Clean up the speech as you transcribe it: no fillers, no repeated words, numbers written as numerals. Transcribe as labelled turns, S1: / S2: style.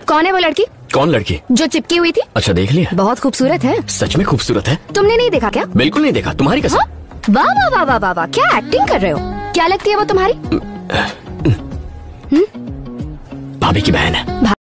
S1: कौन है वो लड़की?
S2: कौन लड़की?
S1: जो चिपकी हुई थी।
S2: अच्छा देख लिया।
S1: बहुत खूबसूरत है।
S2: सच में खूबसूरत है।
S1: तुमने नहीं देखा क्या?
S2: बिल्कुल नहीं देखा, तुम्हारी कसम।
S1: वाह वाह वाह वाह वाह वाह, क्या एक्टिंग कर रहे हो। क्या लगती है वो तुम्हारी?
S2: भाभी की बहन है।